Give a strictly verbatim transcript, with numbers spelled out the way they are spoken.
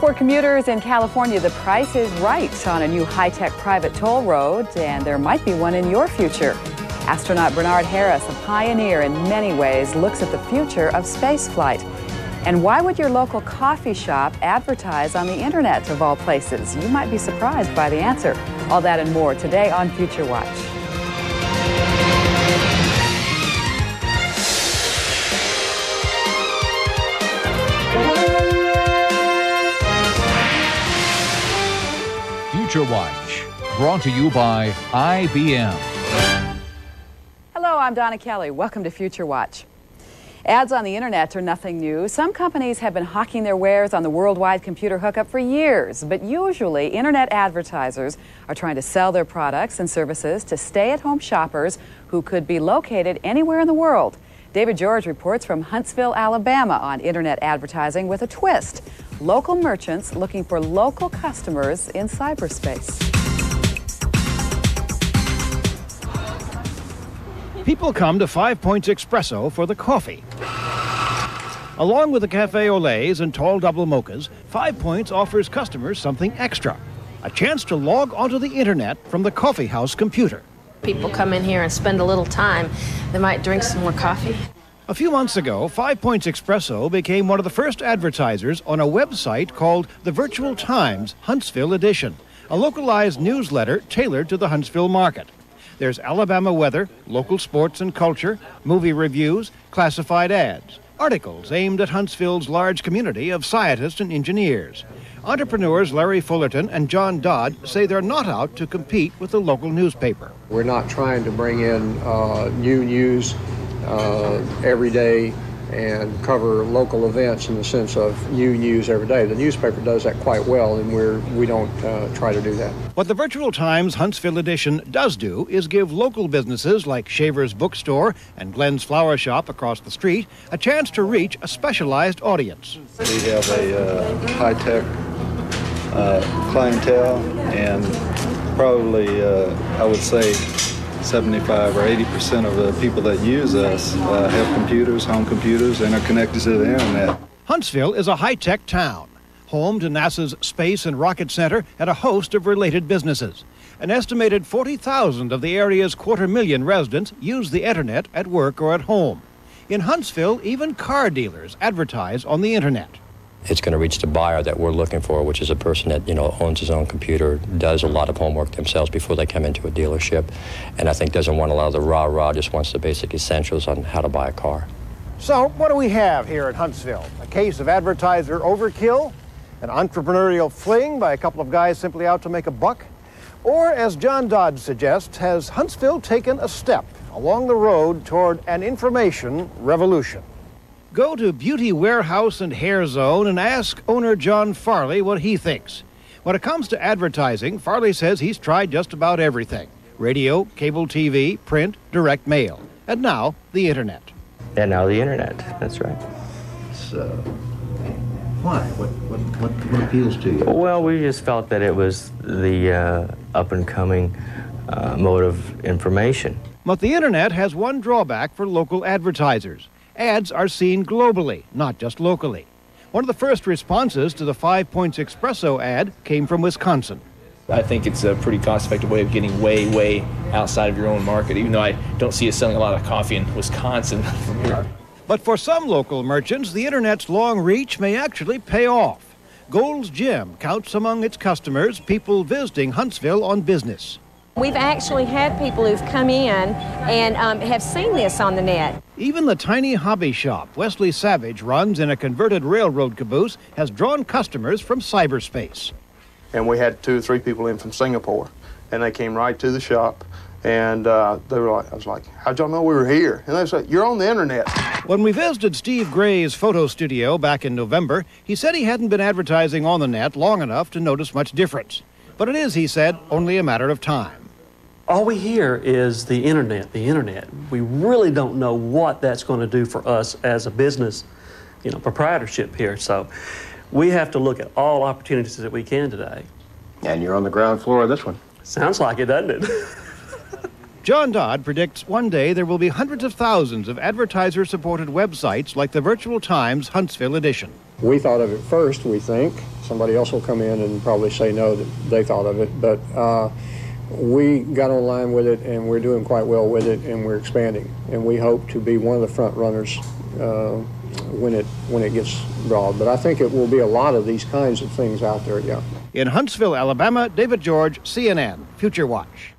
For commuters in California, the price is right on a new high-tech private toll road, and there might be one in your future. Astronaut Bernard Harris, a pioneer in many ways, looks at the future of spaceflight. And why would your local coffee shop advertise on the internet, of all places? You might be surprised by the answer. All that and more today on Future Watch. Future Watch, brought to you by I B M. Hello, I'm Donna Kelly. Welcome to Future Watch. Ads on the internet are nothing new. Some companies have been hawking their wares on the worldwide computer hookup for years, but usually internet advertisers are trying to sell their products and services to stay-at-home shoppers who could be located anywhere in the world. David George reports from Huntsville, Alabama on internet advertising with a twist. Local merchants looking for local customers in cyberspace. People come to Five Points Espresso for the coffee. Along with the cafe au laits and tall double mochas, Five Points offers customers something extra, a chance to log onto the internet from the coffee house computer. People come in here and spend a little time. They might drink some more coffee. A few months ago, Five Points Espresso became one of the first advertisers on a website called the Virtual Times Huntsville Edition, a localized newsletter tailored to the Huntsville market. There's Alabama weather, local sports and culture, movie reviews, classified ads, articles aimed at Huntsville's large community of scientists and engineers. Entrepreneurs Larry Fullerton and John Dodd say they're not out to compete with the local newspaper. We're not trying to bring in uh, new news uh, every day and cover local events in the sense of new news every day. The newspaper does that quite well, and we're, we don't uh, try to do that. What the Virtual Times Huntsville edition does do is give local businesses like Shaver's Bookstore and Glenn's Flower Shop across the street a chance to reach a specialized audience. We have a uh, high-tech uh, clientele, and probably, uh, I would say, seventy-five or eighty percent of the people that use us uh, have computers, home computers, and are connected to the internet. Huntsville is a high-tech town, home to NASA's Space and Rocket Center and a host of related businesses. An estimated forty thousand of the area's quarter million residents use the internet at work or at home. In Huntsville, even car dealers advertise on the internet. It's going to reach the buyer that we're looking for, which is a person that, you know, owns his own computer, does a lot of homework themselves before they come into a dealership, and I think doesn't want a lot of the rah-rah, just wants the basic essentials on how to buy a car. So what do we have here in Huntsville? A case of advertiser overkill? An entrepreneurial fling by a couple of guys simply out to make a buck? Or, as John Dodd suggests, has Huntsville taken a step along the road toward an information revolution? Go to Beauty Warehouse and Hair Zone and ask owner John Farley what he thinks. When it comes to advertising, Farley says he's tried just about everything. Radio, cable T V, print, direct mail, and now the internet. And now the internet, that's right. So, why? What, what, what, what appeals to you? Well, we just felt that it was the uh, up-and-coming uh, mode of information. But the internet has one drawback for local advertisers. Ads are seen globally, not just locally. One of the first responses to the Five Points Espresso ad came from Wisconsin. I think it's a pretty cost-effective way of getting way, way outside of your own market, even though I don't see us selling a lot of coffee in Wisconsin from here. But for some local merchants, the internet's long reach may actually pay off. Gold's Gym counts among its customers people visiting Huntsville on business. We've actually had people who've come in and um, have seen this on the net. Even the tiny hobby shop Wesley Savage runs in a converted railroad caboose has drawn customers from cyberspace. And we had two or three people in from Singapore, and they came right to the shop, and uh, they were like, I was like, how'd y'all know we were here? And they said, you're on the internet. When we visited Steve Gray's photo studio back in November, he said he hadn't been advertising on the net long enough to notice much difference. But it is, he said, only a matter of time. All we hear is the internet, the internet. We really don't know what that's going to do for us as a business, you know, proprietorship here. So we have to look at all opportunities that we can today. And you're on the ground floor of this one. Sounds like it, doesn't it? John Dodd predicts one day there will be hundreds of thousands of advertiser-supported websites like the Virtual Times Huntsville edition. We thought of it first, we think. Somebody else will come in and probably say no, that they thought of it. But uh, we got online with it, and we're doing quite well with it, and we're expanding. And we hope to be one of the front runners uh, when it when it gets broad. But I think it will be a lot of these kinds of things out there, yeah. In Huntsville, Alabama, David George, C N N, Future Watch.